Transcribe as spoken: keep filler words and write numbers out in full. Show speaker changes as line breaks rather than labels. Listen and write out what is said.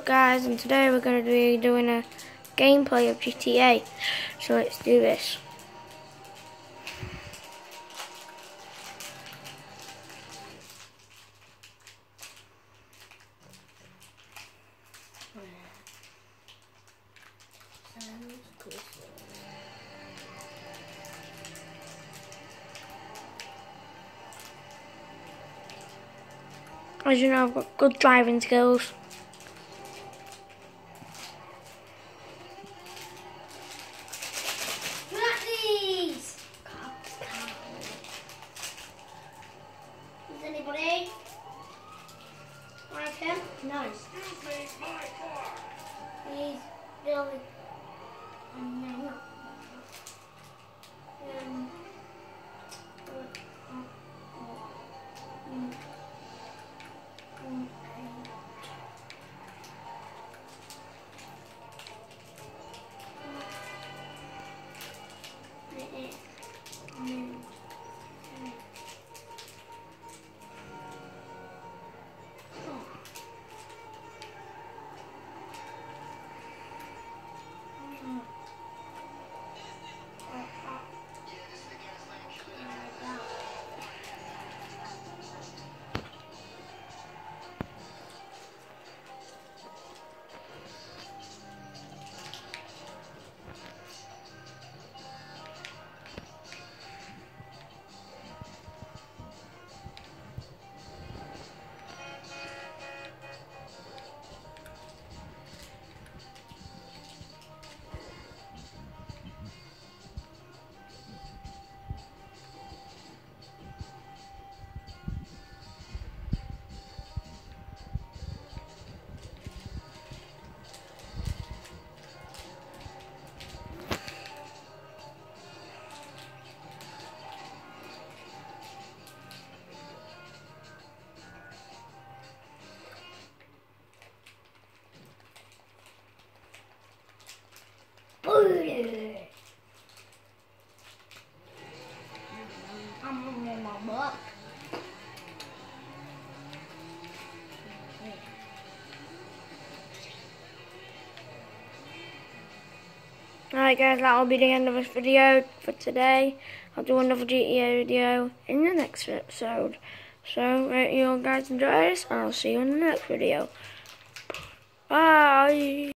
guys, and today we're going to be doing a gameplay of G T A, so let's do this. As you know, I've got good driving skills.
Is anybody like him? No.
Excuse me, my car.
He's really. Um, no, not. Um. I'm on my butt.
Alright guys, that will be the end of this video for today. I'll do another G T A video in the next episode. So, hope you guys enjoy this, and I'll see you in the next video. Bye!